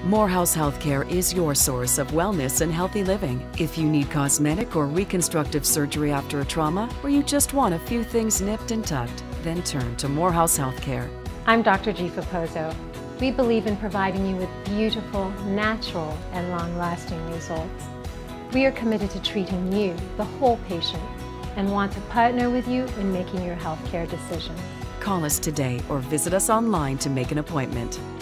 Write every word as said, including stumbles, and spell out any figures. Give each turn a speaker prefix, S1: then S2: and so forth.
S1: Morehouse Healthcare is your source of wellness and healthy living. If you need cosmetic or reconstructive surgery after a trauma, or you just want a few things nipped and tucked, then turn to Morehouse Healthcare.
S2: I'm Doctor Dzifa Kpodzo. We believe in providing you with beautiful, natural, and long-lasting results. We are committed to treating you, the whole patient, and want to partner with you in making your healthcare decisions.
S1: Call us today or visit us online to make an appointment.